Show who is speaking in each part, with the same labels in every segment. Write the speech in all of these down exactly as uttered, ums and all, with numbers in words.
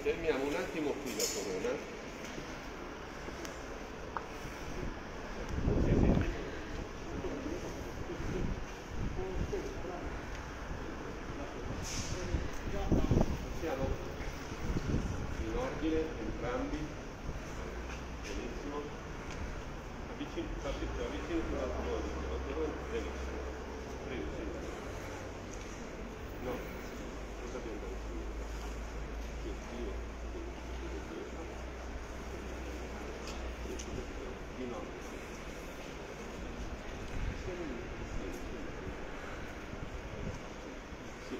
Speaker 1: Fermiamo un attimo qui la corona. Sì, sì. Siamo in ordine entrambi. Benissimo. Avvicini, Fabrizio, avvicini sulla corona. La corona, benissimo. Prego, sì. No, cosa devo andare su? Sì, io. Di no. Sì.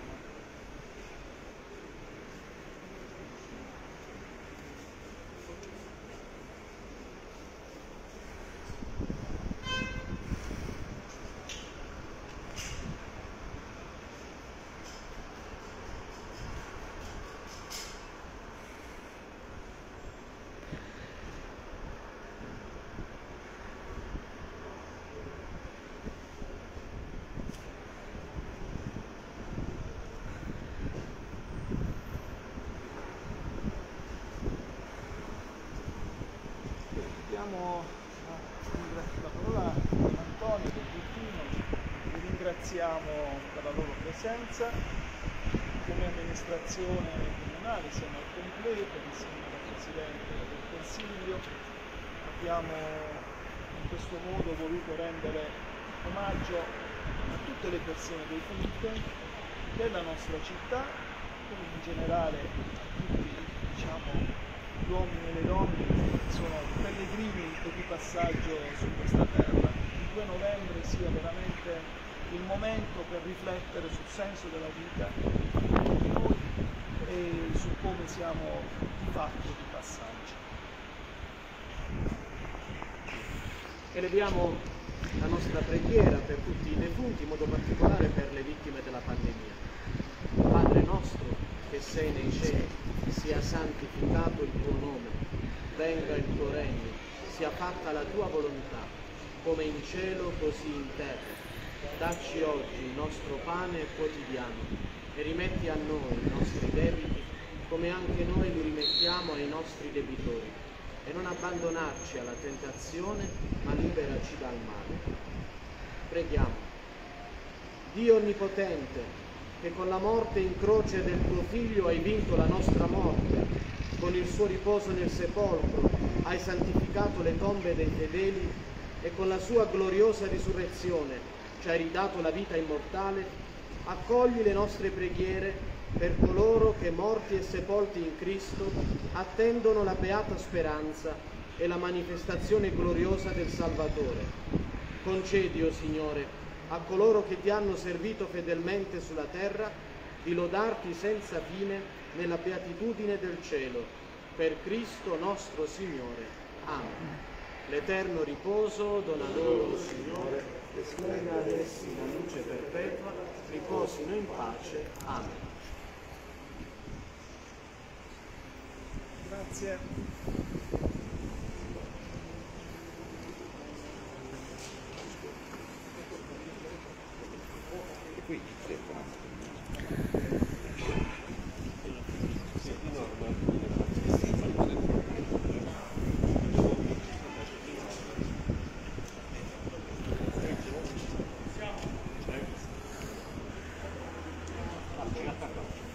Speaker 2: Diamo la parola a Antonio del Buttino, li ringraziamo per la loro presenza. Come amministrazione comunale siamo al completo, insieme al Presidente del Consiglio. Abbiamo in questo modo voluto rendere omaggio a tutte le persone defunte della nostra città, e in generale a tutti, diciamo, gli uomini e le donne che sono pellegrini e di passaggio su questa terra. Il due novembre sia veramente il momento per riflettere sul senso della vita di noi e su come siamo di fatto di passaggio.
Speaker 3: Eleviamo la nostra preghiera per tutti i defunti, in modo particolare per le vittime della pandemia. Padre nostro che sei nei cieli, sia santificato il tuo nome, venga il tuo regno, sia fatta la tua volontà, come in cielo così in terra. Dacci oggi il nostro pane quotidiano e rimetti a noi i nostri debiti, come anche noi li rimettiamo ai nostri debitori, e non abbandonarci alla tentazione, ma liberaci dal male. Preghiamo. Dio Onnipotente, che con la morte in croce del tuo Figlio hai vinto la nostra morte, con il suo riposo nel sepolcro hai santificato le tombe dei fedeli e con la sua gloriosa risurrezione ci hai ridato la vita immortale, accogli le nostre preghiere per coloro che, morti e sepolti in Cristo, attendono la beata speranza e la manifestazione gloriosa del Salvatore. Concedi, o Signore, a coloro che ti hanno servito fedelmente sulla terra, di lodarti senza fine nella beatitudine del cielo. Per Cristo nostro Signore. Amen. L'eterno riposo dona loro, Signore, e splenda ad essi la luce perpetua, riposino in pace. Amen.
Speaker 2: Grazie.
Speaker 1: Qui, sì. Sì, di norma. Siamo.